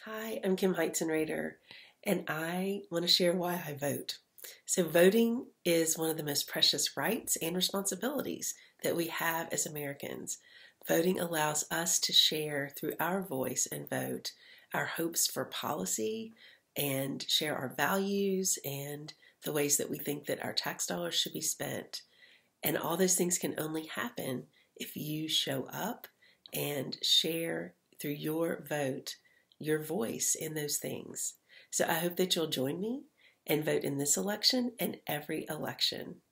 Hi, I'm Kim Heitzenrater, and I want to share why I vote. So, voting is one of the most precious rights and responsibilities that we have as Americans. Voting allows us to share through our voice and vote our hopes for policy and share our values and the ways that we think that our tax dollars should be spent. And all those things can only happen if you show up and share through your vote your voice in those things. So I hope that you'll join me and vote in this election and every election.